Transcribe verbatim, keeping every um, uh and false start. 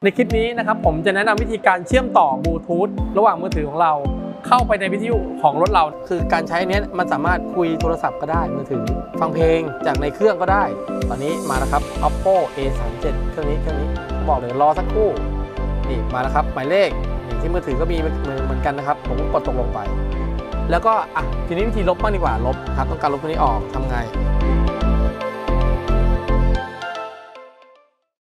ในคลิปนี้นะครับผมจะแนะนำวิธีการเชื่อมต่อบลูทูธระหว่างมือถือของเราเข้าไปในวิทยุของรถเราคือการใช้นี้มันสามารถคุยโทรศัพท์ก็ได้มือถือฟังเพลงจากในเครื่องก็ได้ตอนนี้มาแล้วครับ Oppo เอ สามสิบเจ็ด เครื่องนี้เครื่องนี้บอกเลยรอสักครู่นี่มาแล้วครับหมายเลขนี่ที่มือถือก็มีเหมือนกันนะครับผมกดตกลงไปแล้วก็อ่ะทีนี้วิธีลบบ้างดีกว่าลบครับต้องการลบตัวนี้ออกทำไง